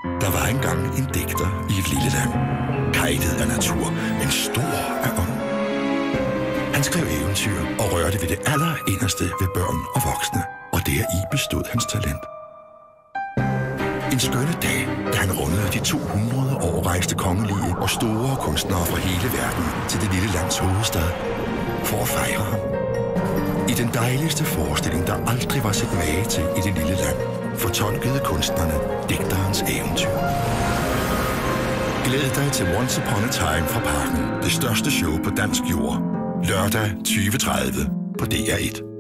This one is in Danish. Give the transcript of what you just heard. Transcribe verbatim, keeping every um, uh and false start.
Der var engang en digter i et lille land. Kejtet af natur, men stor af ånd. Han skrev eventyr og rørte ved det allerinderste ved børn og voksne, og deri bestod hans talent. En skønne dag, da han rundede de to hundrede år rejste kongelige og store kunstnere fra hele verden til det lille lands hovedstad, for at fejre ham. I den dejligste forestilling, der aldrig var set mage til i det lille land, fortolkede kunstnerne digterens eventyr. Glæd dig til Once Upon a Time fra Parken, det største show på dansk jord. Lørdag tyve tredive på D R et.